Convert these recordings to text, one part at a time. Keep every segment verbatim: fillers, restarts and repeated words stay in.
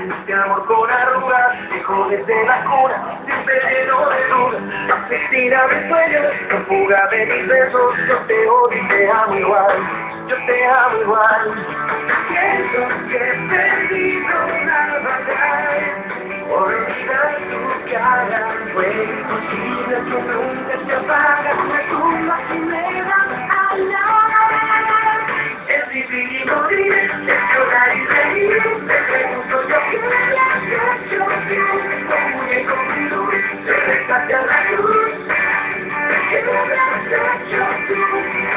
Este amor con arrugas, dejó desde la cuna, siempre lleno de dudas. Asesina mis sueños, con fuga de mis besos. Yo te odio y te amo igual, yo te amo igual. Siento que he perdido la batalla, olvidar tu cara. Fue imposible que nunca te apagas, me tumbas y me das alas. Es vivir y morir, es llorar y reír. Te pregunto yo qué me has hecho tú. Con muñeco mi luz, te rescate a la luz. ¿Qué me has hecho tú?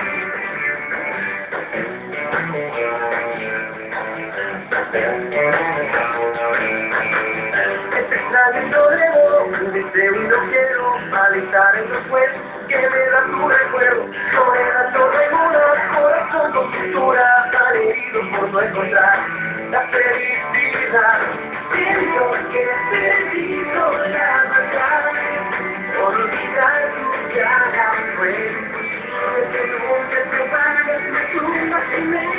Este extraño de deseo y no quiero malestar en los huesos que me da tu recuerdo. Soledad no regula, corazón con cintura, tan herido por no encontrar la felicidad. Siento que he perdido la batalla, olvidar tu cara. Fue imposible que nunca te vayas, me tumbas y me